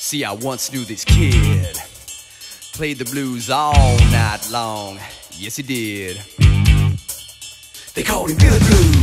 See, I once knew this kid, played the blues all night long. Yes, he did. They called him Billy Blues.